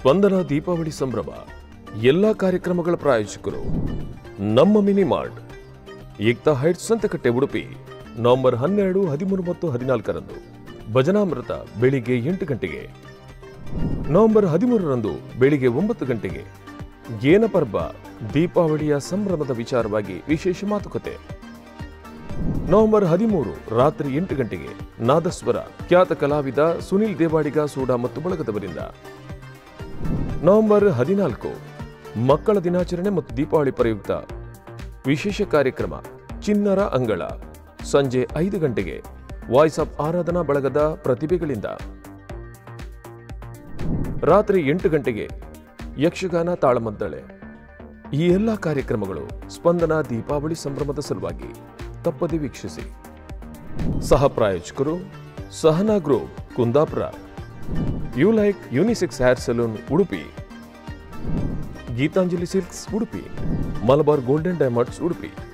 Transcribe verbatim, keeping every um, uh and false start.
ಸ್ಪಂದನ ದೀಪಾವಳಿ ಸಂಭ್ರಮ ಎಲ್ಲ ಕಾರ್ಯಕ್ರಮಗಳ ಪ್ರಾಯೋಜಕರು ನಮ್ಮ minimart Ekta heights Santhekatte Udupi November ಹನ್ನೆರಡು ಹದಿಮೂರು ಮತ್ತು ಹದಿನಾಲ್ಕರಂದು ಭಜನಾಮೃತ ಬೆಳಿಗ್ಗೆ ಎಂಟು ಗಂಟೆಗೆ ನವೆಂಬರ್ ಹದಿಮೂರರಂದು ಬೆಳಿಗ್ಗೆ ಒಂಬತ್ತು ಗಂಟೆಗೆ ಏನಪರ್ಬ ದೀಪಾವಳಿಯ ಸಂಭ್ರಮದ ವಿಚಾರವಾಗಿ ವಿಶೇಷ ಮಾತುಕತೆ ನವೆಂಬರ್ ಹದಿಮೂರು ರಾತ್ರಿ ಎಂಟು ಗಂಟೆಗೆ ನಾದಸ್ವರ ಖ್ಯಾತ ಕಲಾವಿದ ಸುನಿಲ್ ದೇವಾಡಿಗ ಸೂಡಾ ಮತ್ತು ಬಳಗದವರಿಂದ ನವೆಂಬರ್ ಹದಿನಾಲ್ಕು ಮಕ್ಕಳ ದಿನಾಚರಣೆ ಮತ್ತು ದೀಪಾವಳಿ ಪ್ರಯುಕ್ತ ವಿಶೇಷ ಕಾರ್ಯಕ್ರಮ ಚಿನ್ನರ ಅಂಗಳ ಸಂಜೆ ಐದು ಗಂಟೆಗೆ ವಾಯ್ಸ್ ಆಫ್ ಆರಾಧನಾ ಬಳಗದ ಪ್ರತಿಭೆಗಳಿಂದ ರಾತ್ರಿ ಎಂಟು ಗಂಟೆಗೆ ಯಕ್ಷಗಾನ ತಾಳಮದ್ದಳೆ. ಈ ಎಲ್ಲ ಕಾರ್ಯಕ್ರಮಗಳು ಸ್ಪಂದನ ದೀಪಾವಳಿ ಸಂಭ್ರಮದ ಸಲುವಾಗಿ ತಪ್ಪದೆ ವೀಕ್ಷಿಸಿ. ಸಹ ಪ್ರಾಯೋಜಕರು Sahana group Kundapura, U like unisex hair salon Udupi, Geethanjali silks Udupi, Malabar golden diamonds Udupi.